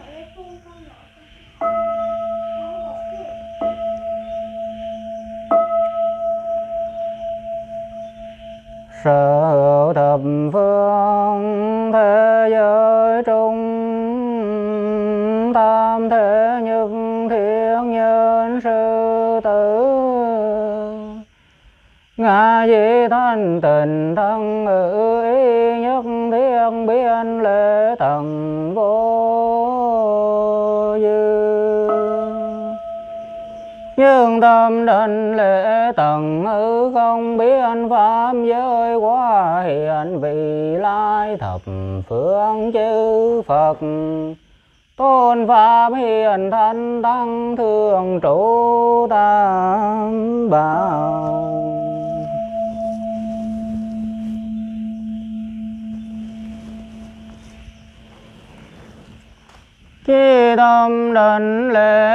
Sở thập phương thế giới trung tam thế nhất thiên nhân sư tử ngã di thanh tịnh thân ngữ ý nhất thiên biên lễ tầng vô dư dương tâm định lễ tầng hư không biên pháp giới quá hiện vị lai thập phương chư Phật tôn pháp hiền thân tăng thường trụ tam bảo chi tâm định lễ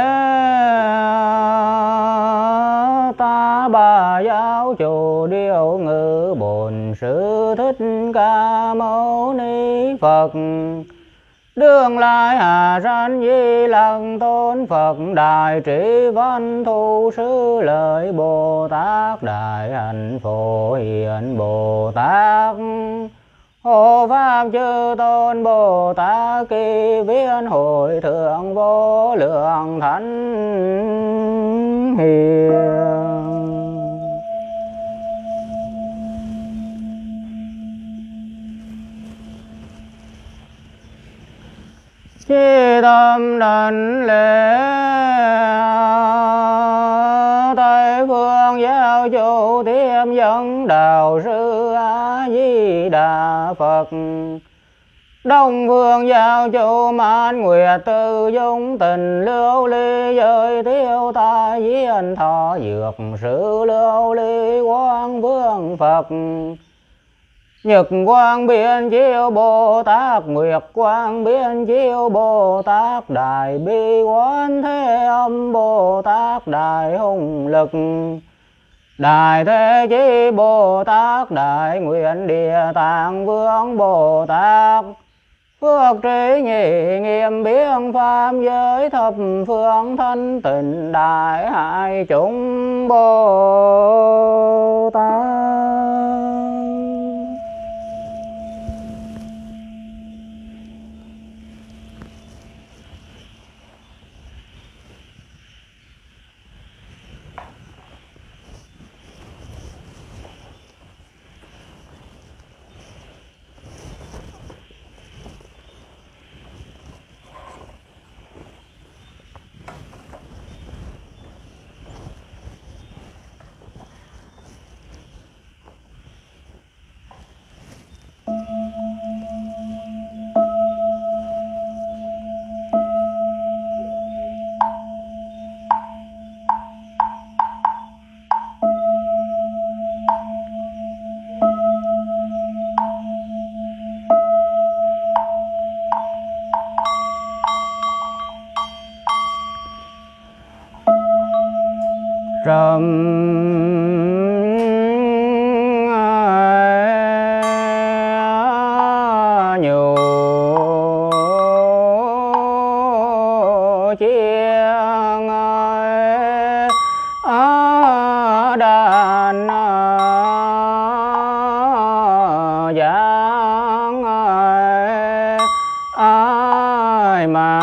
ta bà giáo chủ điều ngự bổn sư thích ca mâu ni Phật đương lai hà san di lặc tôn Phật đại trí văn thù sư lợi Bồ Tát đại hạnh phổ hiền Bồ Tát hộ pháp chư tôn Bồ Tát kỳ viên hội thượng vô lượng thánh hiền chi tâm định lễ Tây phương giáo chủ tiêm dẫn đạo sư A Di Đà Phật Đông phương giáo chủ mãn nguyệt tự dung tình lưu ly giới tiêu tai viên thọ dược sự lưu ly quang vương Phật Nhật quang biên chiếu Bồ Tát Nguyệt quang biên chiếu Bồ Tát Đại bi quán thế âm Bồ Tát Đại hùng lực Đại thế chí Bồ Tát Đại nguyện địa tạng vương Bồ Tát phước trí nhị nghiêm biến pháp giới thập phương thanh tịnh đại hải chúng Bồ Tát trầm nhủ chiêng đàn giang ai mà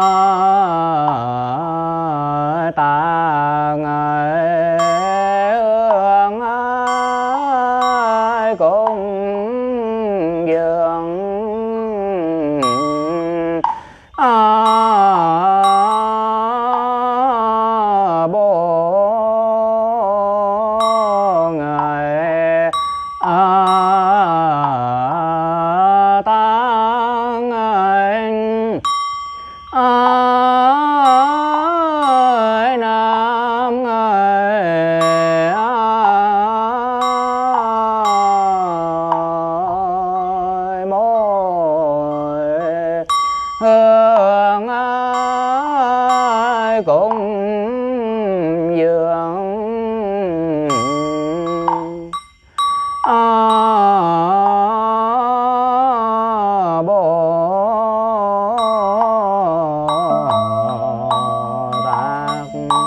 tạng hương cúng dường bồ ngài tăng anh nam ngài mỗi hương cúng dường Bồ Tát.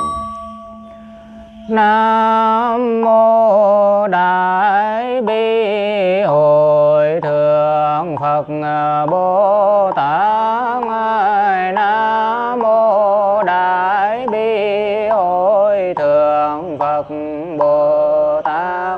Nam mô Đại Bi Hội Thượng Phật Bồ Tát. Nam mô Đại Bi Hội Thượng Phật Bồ Tát.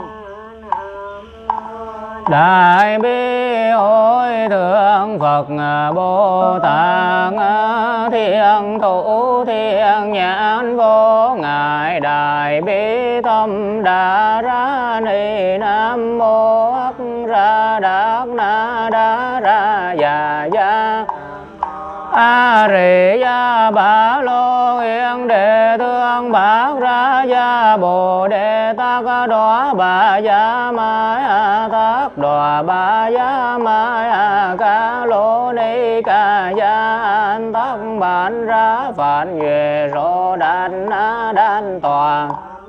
Đại Bi Hội Thượng Phật Bồ Tát. Thiên thủ thiên nhãn vô ngại. Đại bi tâm đà ra ni. Nam mô ác ra đắc na đa ra già gia a rì gia ba lô yên đệ thương bát ra gia bồ đề tát đọa bà gia mai tát đọa bà gia mai ca lô ni ca gia an tát bản ra phản về rô đan na đan tòa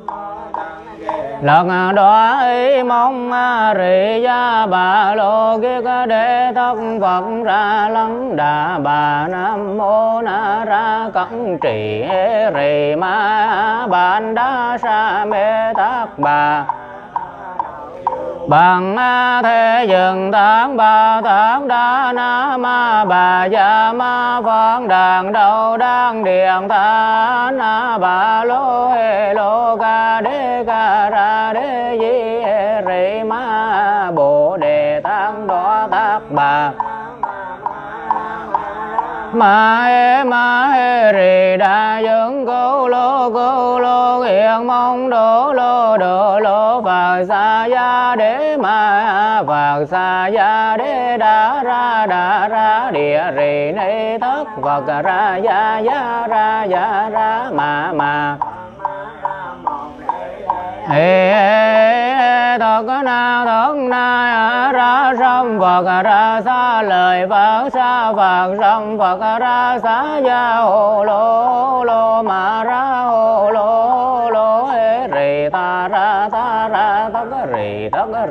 lần đó ý mong rì gia bà lô kiết đế thất Phật ra lăng đà bà. Nam mô na ra cẩn trì rì ma bàn đa sa mê tát bà. Bằng thế dừng tán ba tán đa na ma bà gia ma Phật đàn đầu đang điện tán bà lô hê lô ca đế ca ra đế di rì ma bồ đề tán đó tát bà. Ma hê rì đa dân cô lô hiện mong đô lô Phật sa gia đế ma Phật sa gia đế đa ra địa rì ni thất Phật ra ma thật na ra sâm Phật ra xa lời Phật xa Phật sâm Phật ra xá gia hồ lô mà ra hồ lô hê rì ta ra tất rì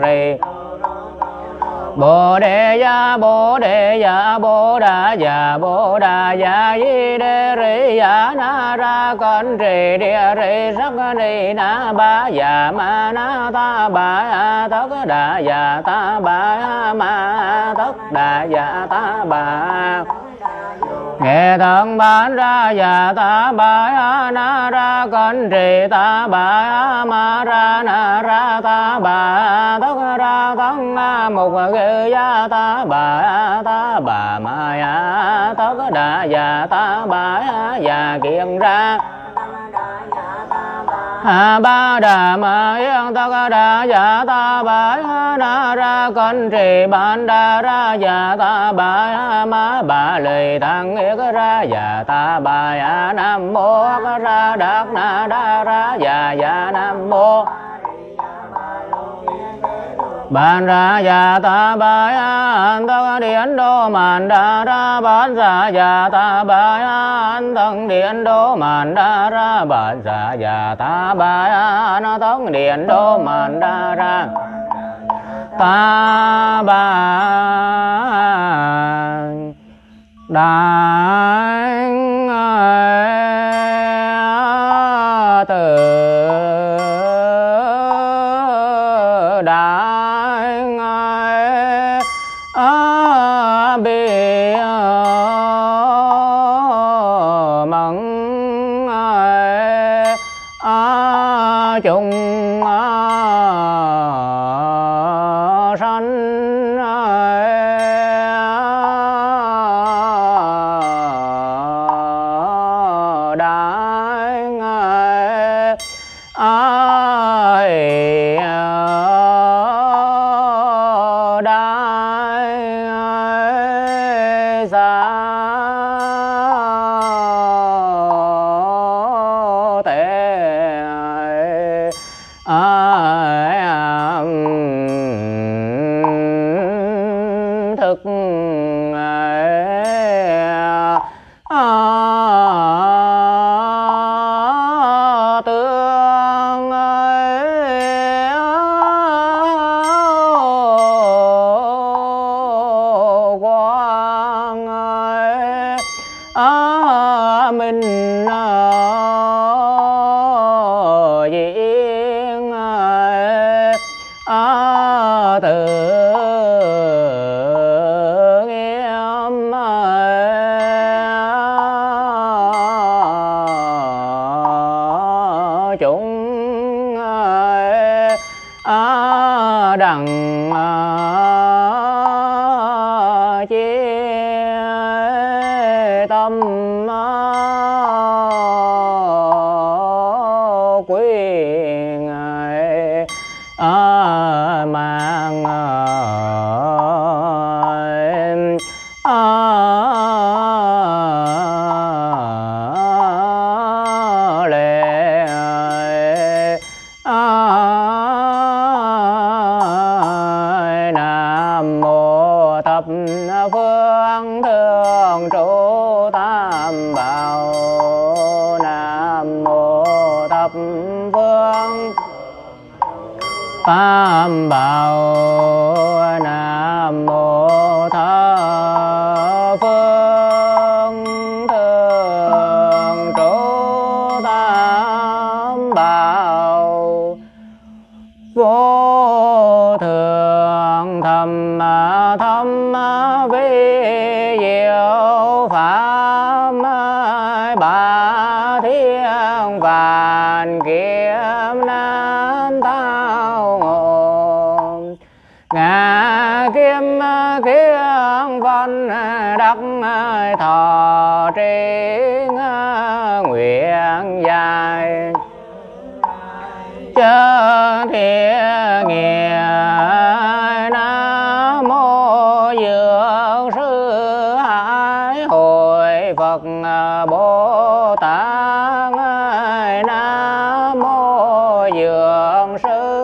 bồ đề ya bồ đà ya di đê ri ya na ra con trì địa ri sắc ni na ba ya ma na ta ba tất đà ya ta ba ma tất đà ya ta ba nghe thần bán ra ya ta ba na ra con trì ta ba ma ra na ra ta ba tất ra tăng mục gư ya ta bà ma ya tất đà ya ta ba ya kiện ra ba đà ma yên tất đà ya ta ba na ra con trì ban đà ra ya ta ba ma bà lì tăng yết ra ya ta ba ya nam mô ra đắc na đa ra ya nam mô ban ra ya ta ba an tất điện đô màn đa ra ban ra ya ta ba an tất điện đô màn đa ra ban ra ya ta ba an tất điện đô màn đa ra ta ba đại từ đại bi chúng sanh đặng chia tâm quyền mang phương thường trụ tam bảo. Nam mô thập phương tam bảo. Nam mô thập phương thường trụ tam bảo. Vô thượng thầm thâm vi diệu pháp ba thiên vạn kiếp nan tao ngộ. Ngã kim kiên văn đắc thọ trí nguyện dài. Chớ thiện nghĩa Nam mô Dược Sư Hải Hội Phật Bồ Tát. Nam mô Dược Sư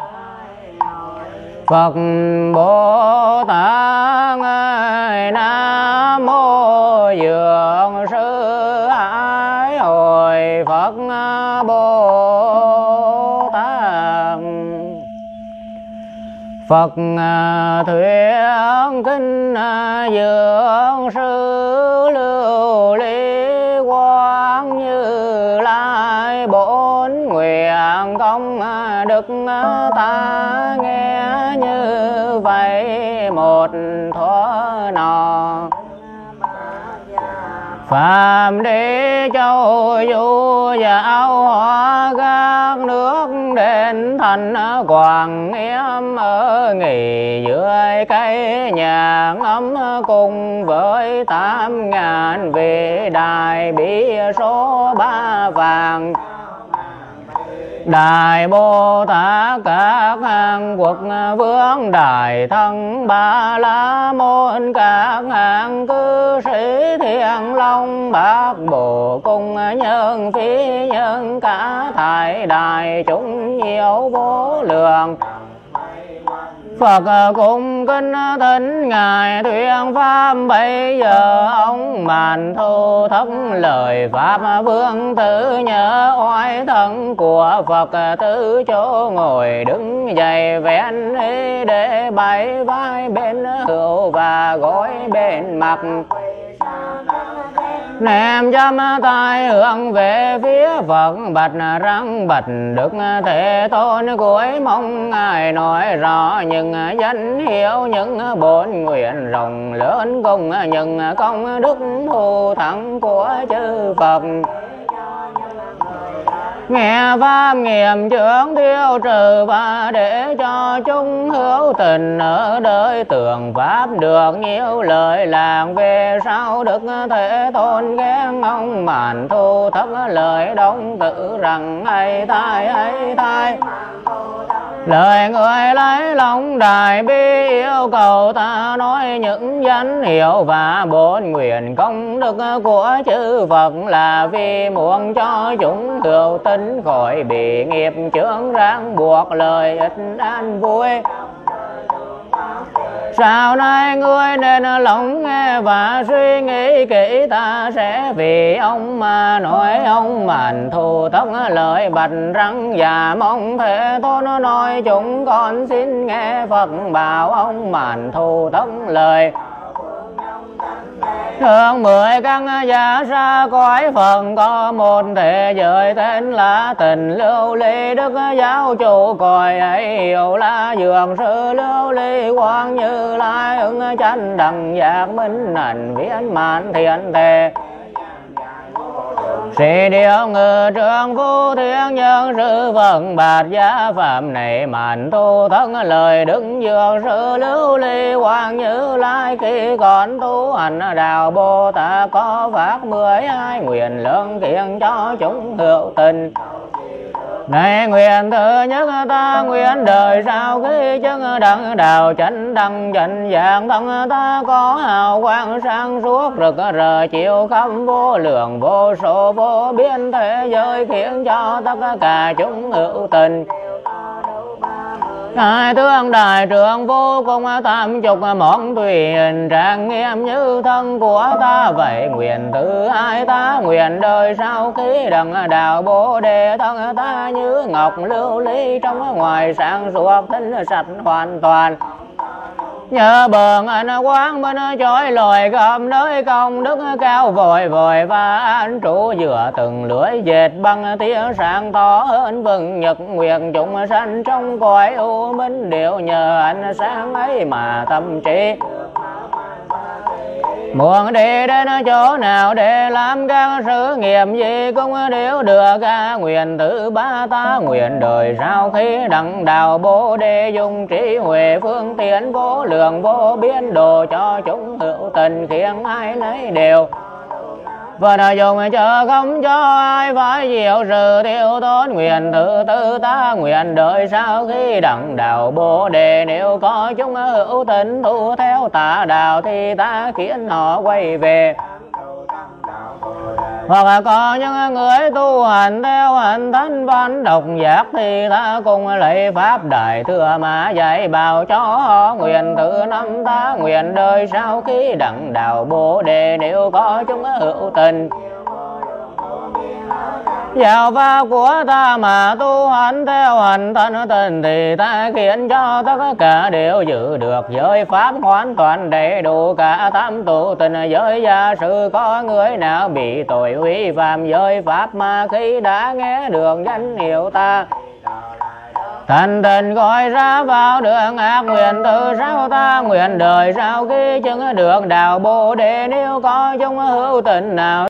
Phật Bồ Tát. Nam mô Dược Sư Hải Hội Phật Bồ Tát. Phật thuyết kinh Dược Sư Lưu Ly Quang Như Lai bốn nguyện công đức ta nghe như vậy một thuở nọ. Phạm đi châu du giáo hóa các nước đến thành Quảng Yêm ở nghỉ dưới cây nhạc ấm cùng với 8.000 vị đại bi số 3 vàng. Đại Bồ Tát các hàng quốc vương, Đại Thân Ba La Môn các hàng cư sĩ, Thiên Long Bát Bộ cùng nhân phi nhân cả thải đại chúng nhiều vô lượng. Phật cùng kinh thỉnh Ngài thuyết pháp, bây giờ ông màn thu thất lời pháp. Vương tử nhớ oai thân của Phật tử chỗ ngồi đứng dậy vén y để bay vai bên hữu và gối bên mặt. Ném chăm tay hướng về phía Phật, bạch răng bạch Đức Thế Tôn cuối mong Ngài nói rõ những danh hiệu, những bốn nguyện rộng lớn cùng những công đức thù thắng của chư Phật. nghe pháp nghiệm chướng tiêu trừ và để cho chúng hữu tình ở đời tường pháp được nhiều lời làng về sau Đức Thế Tôn ghen ông Mạn Thu thất lời đông tự rằng hay thay lời người lấy lòng đại bi yêu cầu ta nói những danh hiệu và bốn nguyện công đức của chư Phật là vì muốn cho chúng hữu tính khỏi bị nghiệp chướng ràng buộc lợi ích an vui. Sau này ngươi nên lòng nghe và suy nghĩ kỹ, ta sẽ vì ông mà nói ông Mạn Thu tóc lời bạch răng và mong Thế Tôn nói chúng con xin nghe Phật bảo ông Mạn Thu tóc lời. Thường 10 căn gia xa cõi phần có một thế giới tên là Tình Lưu Ly, Đức Giáo Chủ cõi ấy hiểu là Dược Sư Lưu Ly Quang Như Lai ứng chánh đẳng giác minh hạnh viên mãn thiện thể. Sĩ điều ngự trường phu thiên nhân sư Phật bạt giá phạm này Mạn Thu thân lời Đức Dược Sư Lưu Ly Quang Như Lai khi còn tu hành đạo Bồ Tát có phát 12 nguyện lớn khiến cho chúng hữu tình. Này nguyện thứ nhất ta nguyện đời sau khi chứng đẳng đạo chánh đẳng chánh giác thân ta có hào quang sáng suốt rực rỡ chiếu khắp vô lượng vô số vô biên thế giới khiến cho tất cả chúng hữu tình. Ngài thương đại trưởng vô cùng 80 món tùy hình trạng nghiêm như thân của ta. Vậy nguyện thứ hai ta nguyện đời sau khi đẳng đạo Bồ Đề thân ta như ngọc lưu ly trong ngoài sáng suốt tinh sạch hoàn toàn. Nhờ bờn ánh quang minh chói lòi khắp nơi công đức cao vội vội và an trụ giữa từng lưỡi dệt bằng tia sáng to hơn vầng nhật nguyện chúng sanh trong cõi u minh đều nhờ ánh sáng ấy mà tâm trí. Muốn đi đến chỗ nào để làm các sự nghiệp gì cũng đều được cả. Nguyện thứ ba ta nguyện đời sau khi đẳng đạo Bồ Đề dùng trí huệ phương tiện vô lượng vô biên độ cho chúng hữu tình khiến ai nấy đều và dùng cho không cho ai phải chịu sự tiêu tốn. Nguyện thứ tư ta nguyện đời sau khi đẳng đạo Bồ Đề nếu có chúng hữu tình tu theo tà đạo thì ta khiến họ quay về. Hoặc có những người tu hành theo hành thánh văn độc giác thì ta cùng lấy pháp đại thừa mà dạy bảo cho họ. Nguyện thứ năm ta nguyện đời sau khi đẳng đạo Bồ Đề nếu có chúng hữu tình giáo pháp của ta mà tu hành theo hành thân tình thì ta khiến cho tất cả đều giữ được giới pháp hoàn toàn đầy đủ cả tam tu tình giới. Giả sử có người nào bị tội vi phạm giới pháp mà khi đã nghe được danh hiệu ta thành tình gọi ra vào đường ác. Nguyện từ sau ta nguyện đời sau khi chứng được đạo Bồ Đề nếu có chúng hữu tình nào